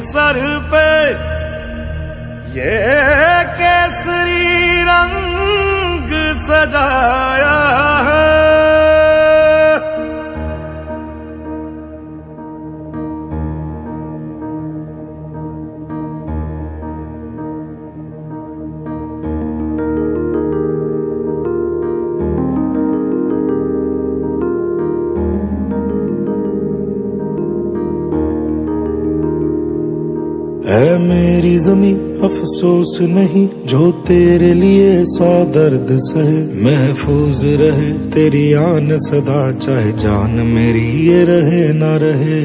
Sir पे ये केसरी रंग सजाया है। है मेरी जमी अफसोस नहीं जो तेरे लिए 100 दर्द सहे, महफूज रहे तेरी आन सदा चाहे जान मेरी ये रहे ना रहे।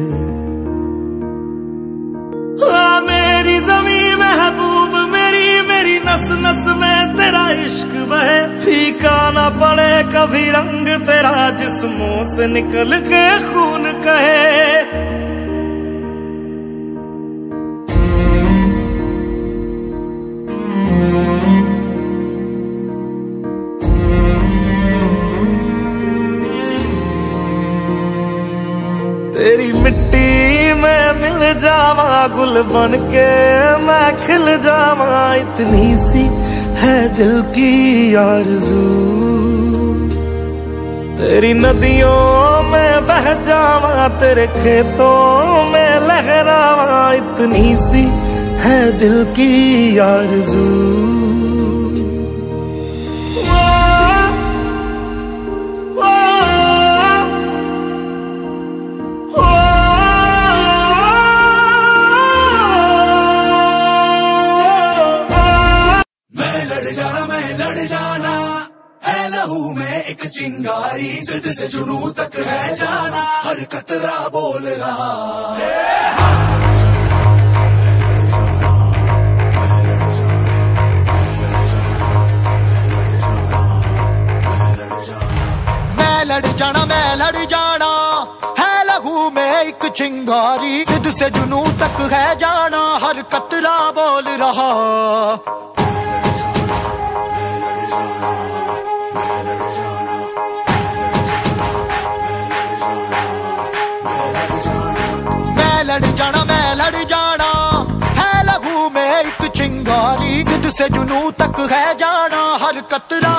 मेरी जमी महबूब मेरी, मेरी नस नस में तेरा इश्क बहे, फीका ना पड़े कभी रंग तेरा जिस्मों से निकल के खून कहे। तेरी मिट्टी में मिल जावा गुल बन के मैं खिल जावा, इतनी सी है दिल की आरज़ू। तेरी नदियों में बह जावा तेरे खेतों में लहरावा, इतनी सी है दिल की आरज़ू। एक चिंगारी जिद से जुनू तक है जाना, हर कतरा बोल रहा मैं लड़ जाना है लहू में एक चिंगारी, जिद से जुनू तक है जाना, हर कतरा बोल रहा। मैं लड़ जाना है लहू में एक चिंगारी, जिद से जुनू तक है जाना, हर कतरा